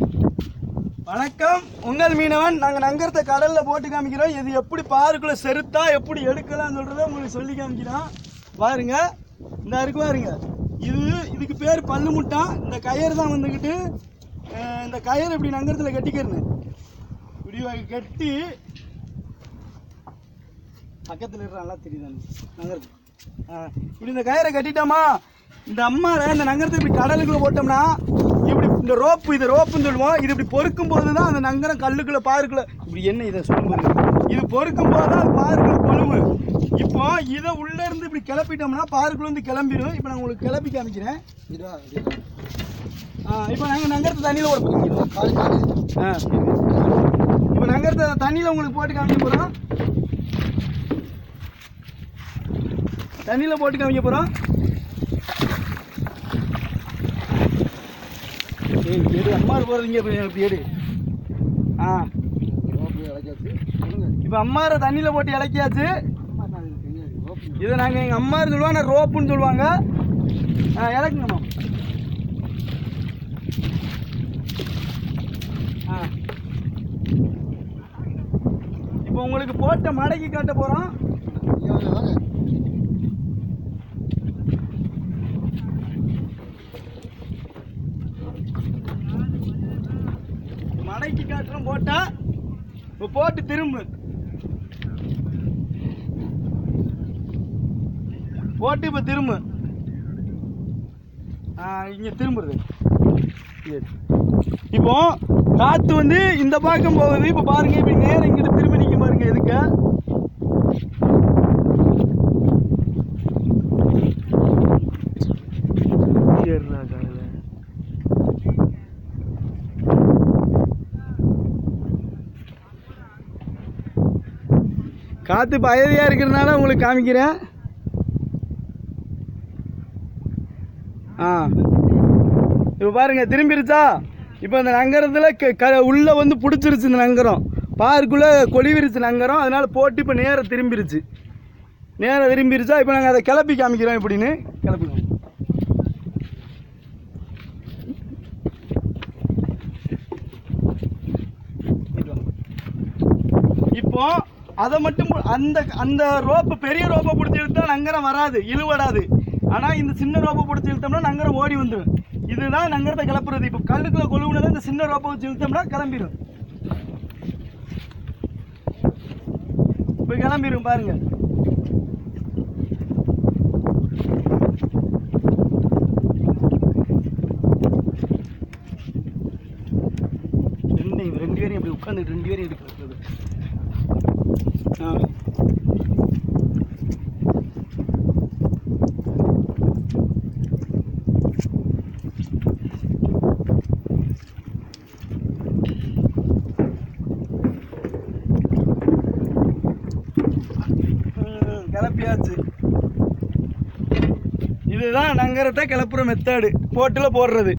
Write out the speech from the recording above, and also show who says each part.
Speaker 1: வணக்கம், உங்கள் மீனவன். நாங்கள் நங்கரத்தை கடலில் போட்டு காமிக்கிறோம். இது எப்படி பாருக்குள்ள செருத்தா எப்படி எடுக்கலாம் சொல்கிறத உங்களுக்கு சொல்லி காமிக்கிறோம். பாருங்க, இந்த இருக்கு பாருங்க. இதுக்கு பேர் பல்லு முட்டா. இந்த கயிறு தான் வந்துக்கிட்டு இந்த கயிறு இப்படி நங்கரத்தில் கட்டிக்கிறேன்னு இப்படி கட்டி பக்கத்தில் இருக்கிற நல்லா தெரியுதாங்க நங்கரத்து. இப்படி இந்த கயிறை கட்டிட்டோமா, இந்த அம்மாவை இந்த நங்கரத்தை இப்படி கடலுக்குள்ளே போட்டோம்னா இப்படி இந்த ரோப்பு, இது ரோப்புன்னு சொல்லுவோம். இது இப்படி பொறுக்கும் போது தான் அந்த நங்கரம் கல்லுக்குள்ளே பாருக்குள்ள இப்படி என்ன இதை சொல்லுங்க, இது பொறுக்கும் போது தான் அது பாருக்குள்ள கொழுவு. இப்போ இதை உள்ளே இருந்து இப்படி கிளப்பிட்டோம்னா பாருக்குள்ள இருந்து கிளம்பிடும். இப்போ நான் உங்களுக்கு கிளப்பி காமிக்கிறேன். இப்போ நாங்கள் நங்கரத்தை தண்ணியில் ஓட போகிறோம். இப்போ நங்கரத்தை தண்ணியில் உங்களுக்கு போட்டு காமிக்க போகிறோம். தண்ணியில் போட்டு காமிக்க போகிறோம். எடு அம்மா போகிறீங்க இப்படி எடு. இப்போ அம்மாரை தண்ணியில் போட்டு இறக்கியாச்சு. இதை நாங்கள் எங்கள் அம்மா சொல்லுவாங்க ரோப்புன்னு சொல்லுவாங்க. இறக்குங்கம்மா. இப்போ உங்களுக்கு போட்ட மடக்கி காட்ட போகிறோம். மடக்கி காட்டுறோம் போட்டா. இப்போ போட்டு திரும்ப போட்டு இப்போ திரும்ப இங்கே திரும்புறது. இப்போ காற்று வந்து இந்த பக்கம் போகுது. இப்போ பாருங்க, இப்படி நேரம் இங்கிட்டு திரும்பி நிற்க பாருங்க. எதுக்கு காற்று பயதியாக இருக்கிறதுனால உங்களுக்கு காமிக்கிறேன். இப்போ பாருங்க திரும்பிருச்சா. இப்போ இந்த நங்கரத்தில் உள்ளே வந்து பிடிச்சிருச்சு. இந்த நங்கரம் பாருக்குள்ளே கொலிவிருச்சு நங்கரம். அதனால போட்டு இப்போ நேரம் திரும்பிருச்சு. நேரம் திரும்பிருச்சா. இப்போ நாங்கள் அதை கிளப்பி காமிக்கிறோம். எப்படின்னு கிளப்பிக்கோங்க. இப்போ அதை மட்டும் அந்த ரோப்பு, பெரிய ரோப்பை பிடிச்சி இழுத்தா நங்கரம் வராது, இழுவடாது. ஆனால் இந்த சின்ன ரோப்பை பிடிச்சி இழுத்தோம்னா நங்கரம் ஓடி வந்துடும். இதுதான் நங்கரத்தை கிளப்புறது. இப்போ கல்லுக்குள்ள கொழுவுனதை இந்த சின்ன ரோப்பை வச்சு இழுத்தோம்னா கிளம்பிடும். இப்போ கிளம்பிடும் பாருங்க. ரெண்டு பேரையும் இப்படி உட்காந்து ரெண்டு பேரையும் எடுக்கிறது. கிளப்பியாச்சு. இதுதான் நங்கரத்தை கிளப்புற மெத்தடு, போட்டில் போடுறது.